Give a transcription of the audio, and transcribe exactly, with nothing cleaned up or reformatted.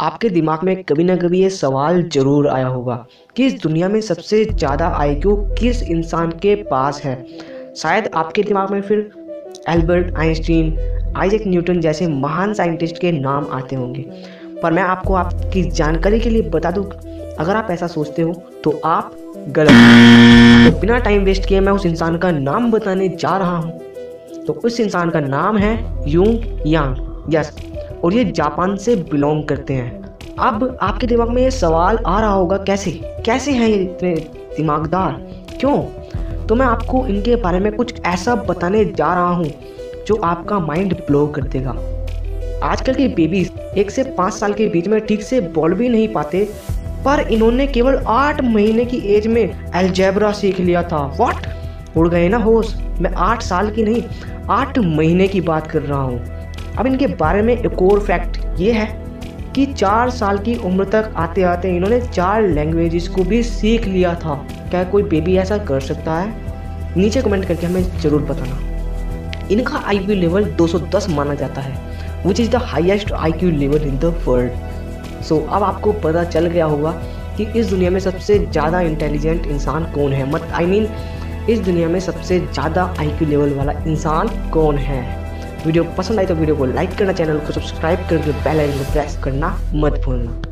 आपके दिमाग में कभी ना कभी ये सवाल जरूर आया होगा कि इस दुनिया में सबसे ज़्यादा आईक्यू किस इंसान के पास है। शायद आपके दिमाग में फिर एल्बर्ट आइंस्टीन, आइजैक न्यूटन जैसे महान साइंटिस्ट के नाम आते होंगे, पर मैं आपको आपकी जानकारी के लिए बता दूं, अगर आप ऐसा सोचते हो तो आप गलत हैं। तो बिना टाइम वेस्ट किए मैं उस इंसान का नाम बताने जा रहा हूँ। तो उस इंसान का नाम है यूंग यांग। यस, और ये जापान से बिलोंग करते हैं। अब आपके दिमाग में ये सवाल आ रहा होगा, कैसे कैसे हैं ये इतने दिमागदार, क्यों? तो मैं आपको इनके बारे में कुछ ऐसा बताने जा रहा हूँ जो आपका माइंड ब्लो कर देगा। आजकल के बेबीज एक से पाँच साल के बीच में ठीक से बोल भी नहीं पाते, पर इन्होंने केवल आठ महीने की एज में अलजेब्रा सीख लिया था। व्हाट? उड़ गए ना होश। मैं आठ साल की नहीं, आठ महीने की बात कर रहा हूँ। अब इनके बारे में एक और फैक्ट ये है कि चार साल की उम्र तक आते आते इन्होंने चार लैंग्वेजेस को भी सीख लिया था। क्या कोई बेबी ऐसा कर सकता है? नीचे कमेंट करके हमें ज़रूर बताना। इनका आई क्यू लेवल दो सौ दस माना जाता है, which is the highest I Q level in the world. So अब आपको पता चल गया होगा कि इस दुनिया में सबसे ज़्यादा इंटेलिजेंट इंसान कौन है। मत आई मीन इस दुनिया में सबसे ज़्यादा आई क्यू लेवल वाला इंसान कौन है। वीडियो पसंद आई तो वीडियो को लाइक करना, चैनल को सब्सक्राइब करके बेल आइकन को प्रेस करना मत भूलना।